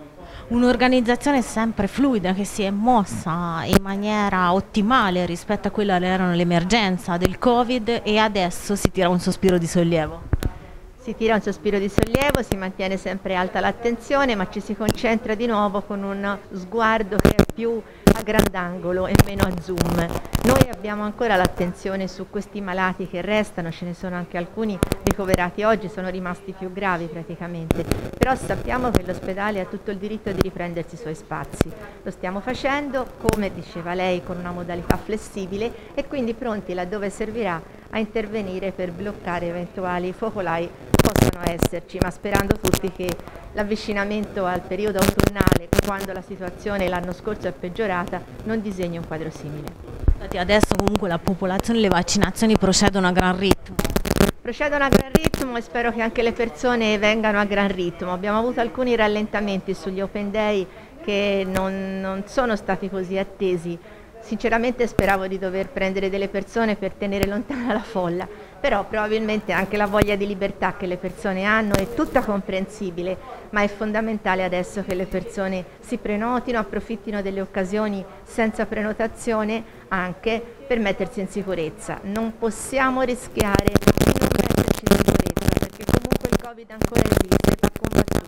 Un'organizzazione sempre fluida che si è mossa in maniera ottimale rispetto a quella che era l'emergenza del Covid e adesso si tira un sospiro di sollievo. Si tira un sospiro di sollievo, si mantiene sempre alta l'attenzione, ma ci si concentra di nuovo con un sguardo che è più a grandangolo e meno a zoom. Noi abbiamo ancora l'attenzione su questi malati che restano, ce ne sono anche alcuni ricoverati oggi, sono rimasti più gravi praticamente, però sappiamo che l'ospedale ha tutto il diritto di riprendersi i suoi spazi. Lo stiamo facendo, come diceva lei, con una modalità flessibile e quindi pronti laddove servirà a intervenire per bloccare eventuali focolai possano esserci, ma sperando tutti che l'avvicinamento al periodo autunnale, quando la situazione l'anno scorso è peggiorata, non disegni un quadro simile. Infatti adesso comunque la popolazione, le vaccinazioni procedono a gran ritmo. Procedono a gran ritmo e spero che anche le persone vengano a gran ritmo. Abbiamo avuto alcuni rallentamenti sugli Open Day che non sono stati così attesi. Sinceramente speravo di dover prendere delle persone per tenere lontana la folla, però probabilmente anche la voglia di libertà che le persone hanno è tutta comprensibile, ma è fondamentale adesso che le persone si prenotino, approfittino delle occasioni senza prenotazione anche per mettersi in sicurezza. Non possiamo rischiare di non metterci in sicurezza perché comunque il Covid ancora esiste, va combattuto.